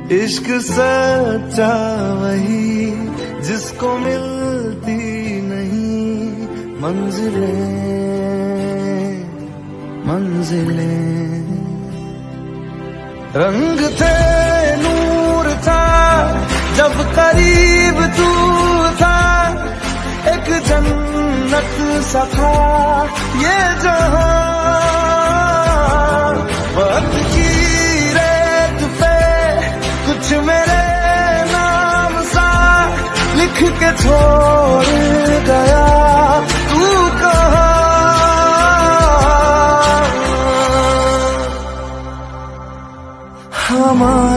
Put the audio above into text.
इश्क सच्चा वही जिसको मिलती नहीं मंजिलें मंजिलें। रंग थे नूर था जब करीब तू था, एक जन्नत सा था ये जहां। वक्त की रेत पे कुछ मेरे नाम सा लिख के छोड़ गया तू कहाँ। हमारा